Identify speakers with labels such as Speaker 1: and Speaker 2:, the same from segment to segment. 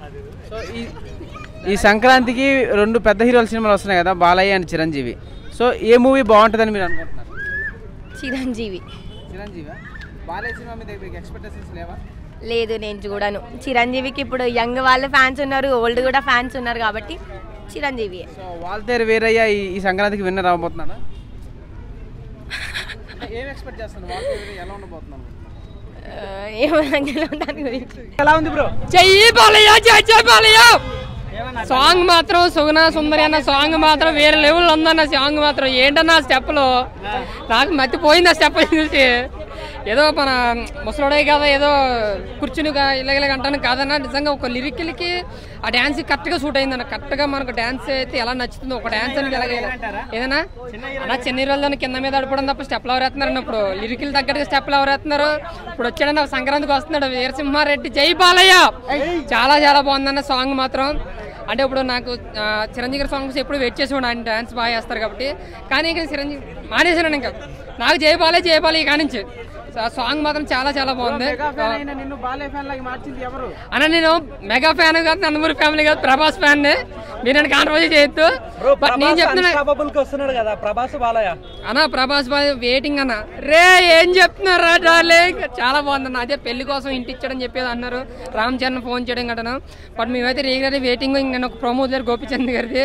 Speaker 1: So ఈ సంక్రాంతికి 2 పెద్ద హీరోల సినిమాలు వస్తున్నాయి కదా, బాలయ్య అండ్ చిరంజీవి. సో ఏ మూవీ బాగుంటుందని మీరు అనుకుంటున్నారు?
Speaker 2: చిరంజీవి.
Speaker 1: బాలయ్య సినిమా మీద మీకు ఎక్స్పెక్టేషన్స్ లేవా?
Speaker 2: లేదు, నేను చూడను. చిరంజీవికి ఇప్పుడు యంగ్ వాళ్ళ ఫ్యాన్స్ ఉన్నారు, ఓల్డ్ కూడా ఫ్యాన్స్ ఉన్నారు కాబట్టి చిరంజీవి.
Speaker 1: సో వాల్తేరు వీరయ్య ఈ సంక్రాంతికి విన్నర్ అవ్వబోతున్నాడా? ఏం ఎక్స్పెక్ట్ చేస్తాను? వాల్తేరు వీరయ్య ఎలా ఉండబోతున్నాను?
Speaker 2: దాని గురించి
Speaker 1: ఎలా ఉంది బ్రో?
Speaker 3: చెయ్యి బాలయ్య, జై బాలయ్య. సాంగ్ మాత్రం సుగుణ సుందరి అన్న సాంగ్ మాత్రం వేరే లెవెల్ ఉందన్న సాంగ్ మాత్రం. ఏంటన్నా స్టెప్లు నాకు మర్చిపోయింది ఆ స్టెప్ చూసి. ఏదో మన ముసలోడే కదా ఏదో కూర్చుని ఇలాగ అంటాను కాదన్నా, నిజంగా ఒక లిరిక్లకి ఆ డ్యాన్స్ కరెక్ట్గా సూట్ అయిందన్న. కరెక్ట్గా మనకు డ్యాన్స్ అయితే ఎలా నచ్చుతుందో ఒక డ్యాన్స్ అనేది ఎలాగ ఏదైనా అలా చిన్న రోజుల్లో కింద మీద ఆడిపోవడం తప్ప స్టెప్లు ఎవరేస్తున్నారు అన్నప్పుడు లిరికలు తగ్గట్టుగా స్టెప్లు ఎవరేస్తున్నారు. ఇప్పుడు వచ్చాడన్న సంక్రాంతికి వస్తున్నాడు వీరసింహారెడ్డి, జై బాలయ్య. చాలా చాలా బాగుందన్న సాంగ్ మాత్రం. అంటే ఇప్పుడు నాకు చిరంజీవి సాంగ్స్ ఎప్పుడు వెయిట్ చేసి ఆయన డ్యాన్స్ బాగా చేస్తారు కాబట్టి. కానీ ఇంకా చిరంజీవి మానేసాను, ఇంకా నాకు జై బాలయ్య కానించి సాంగ్ మాత్రం చాలా చాలా బాగుంది అన్న. నేను మెగా ఫ్యాన్ కాదు, నందమూరి ఫ్యామిలీ కాదు, ప్రభాస్ ఫ్యాన్. మీరు నన్ను కాంట్రవర్సీ చేయొద్దు. బట్ నేను చెప్తున్నా అన్న, ప్రభాస్ వెయిటింగ్ అన్న. రే ఏం చెప్తున్నారా డార్లింగ్, చాలా బాగుందన్న. అదే పెళ్లి కోసం ఇంటి ఇచ్చాడని చెప్పేది అన్నారు, రామ్ చరణ్ ఫోన్ చేయడం కట్టను. బట్ మేమైతే రెగ్యులర్ వెయిటింగ్. ఇంకా ఒక ప్రోమో వదిలేరు గోపిచంద్ గారిది.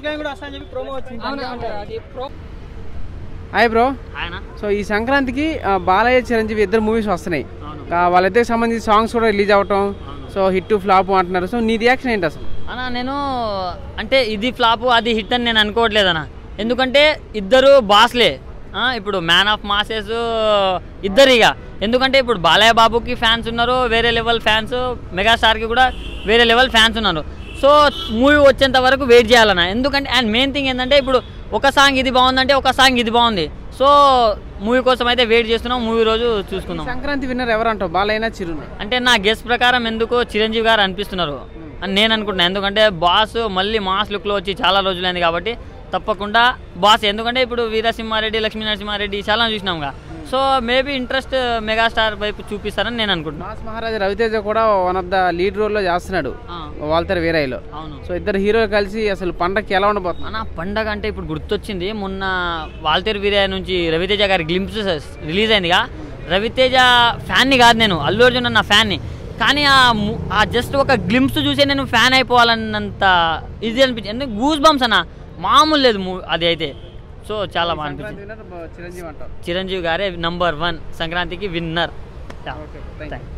Speaker 1: Hi bro. సో ఈ సంక్రాంతికి బాలయ్య చిరంజీవి 2 మూవీస్ వస్తున్నాయి. వాళ్ళిద్దరికి సంబంధించి సాంగ్స్ కూడా రిలీజ్ అవటం, సో హిట్ ఫ్లాప్ అంటున్నారు. సో నీ రియాక్షన్ ఏంటి అసలు?
Speaker 4: అన్న నేను అంటే ఇది ఫ్లాప్ అది హిట్ అని నేను అనుకోవట్లేదు అన్న. ఎందుకంటే ఇద్దరు బాస్లే. ఇప్పుడు మ్యాన్ ఆఫ్ మాసెస్ ఇద్దరు. ఇక ఎందుకంటే ఇప్పుడు బాలయ్య బాబుకి ఫ్యాన్స్ ఉన్నారు, వేరే లెవెల్ ఫ్యాన్స్. మెగాస్టార్కి కూడా వేరే లెవెల్ ఫ్యాన్స్ ఉన్నారు. సో మూవీ వచ్చేంత వరకు వెయిట్ చేయాలన్న. ఎందుకంటే అండ్ మెయిన్ థింగ్ ఏంటంటే ఇప్పుడు ఒక సాంగ్ ఇది బాగుందంటే ఒక సాంగ్ ఇది బాగుంది. సో మూవీ కోసం అయితే వెయిట్ చేస్తున్నాం, మూవీ రోజు చూసుకుందాం.
Speaker 1: సంక్రాంతి విన్నర్ ఎవరు అంటావు, బాలయ్య చిరు?
Speaker 4: అంటే నా గెస్ ప్రకారం ఎందుకో చిరంజీవి గారు అనిపిస్తున్నారు అని నేను అనుకుంటున్నాను. ఎందుకంటే బాస్ మళ్ళీ మాస్ లుక్లో వచ్చి చాలా రోజులైంది కాబట్టి తప్పకుండా బాస్. ఎందుకంటే ఇప్పుడు వీరసింహారెడ్డి, లక్ష్మీ నరసింహారెడ్డి చాలా చూసినాంగా. సో మేబీ ఇంట్రెస్ట్ మెగాస్టార్ వైపు చూపిస్తారని నేను అనుకుంటున్నాను.
Speaker 1: మాస్ మహారాజా రవితేజ కూడా వన్ ఆఫ్ ద లీడ్ రోల్లో చేస్తున్నాడు వాల్తేరు వీరయ్యలో. సో ఇద్దరు హీరోలు కలిసి అసలు పండగకి ఎలా ఉండబోతుంది
Speaker 4: అన్న? పండగ అంటే ఇప్పుడు గుర్తొచ్చింది, మొన్న వాల్తేరు వీరయ్య నుంచి రవితేజ గారి గ్లింప్సెస్ రిలీజ్ అయిందిగా. రవితేజ ఫ్యాన్ని కాదు నేను, అల్లు అర్జున్ నా ఫ్యాన్ని. కానీ ఆ జస్ట్ ఒక గ్లింప్స్ చూసే నేను ఫ్యాన్ అయిపోవాలన్నంత ఈజీ అనిపించింది. ఎందుకంటే గూస్ బంప్స్ అన్న, మామూలు లేదు అది అయితే. సో చాలా బాగా అనిపించింది. చిరంజీవి గారే నంబర్ 1 సంక్రాంతికి విన్నర్.